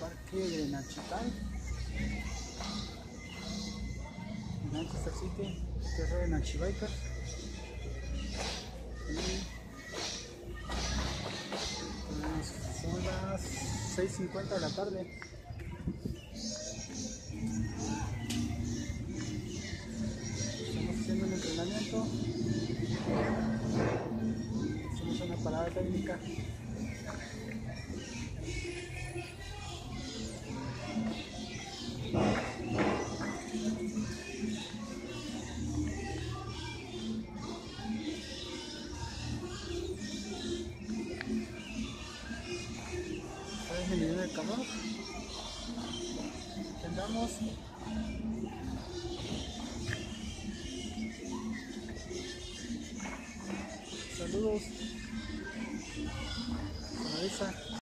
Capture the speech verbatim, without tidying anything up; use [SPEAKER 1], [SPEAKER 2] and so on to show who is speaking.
[SPEAKER 1] parque de Nachital, Manchester City, tierra de Nachibikers. Y son las seis cincuenta de la tarde. Estamos haciendo un entrenamiento. Hacemos una parada técnica. Está disminuyendo el calor. Aquí andamos. Saludos. Con Marisa.